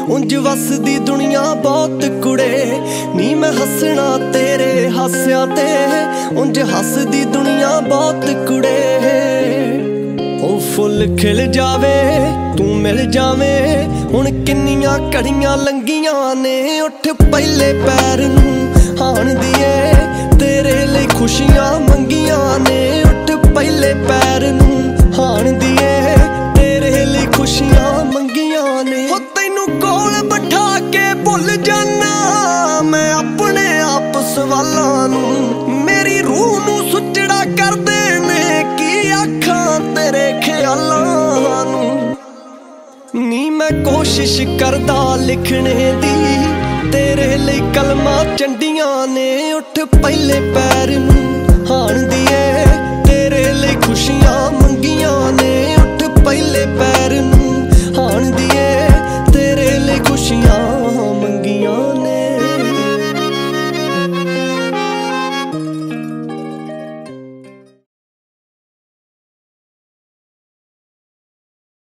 उंज वसदी दुनिया बहुत कुड़े नी मैं हसना तेरे हास्या ते। उंज हसदी दुनिया बहुत कुड़े ओ फुल खिल जावे तू मिल जावे। हुण किन्नियां घड़ियां लंघियां ने उठ पहले पैर नूं हाण दिए तेरे लिए खुशियां मंगियां ने। उठ पहले पैर नूं हाण दिए तेरे लिए खुशियां मंगियां ने। हो तैनू कोल बिठा के भुल जाना मैं अपने आप सवालां नूं। मेरी रूह नूं सुचड़ा कर देने की आखां तेरे ख्यालां नूं। नी मैं कोशिश करदा लिखने दी तेरे लिए कलमा चंडियां ने। उठ पहले पैर नूं हाण दिए तेरे लिए खुशियां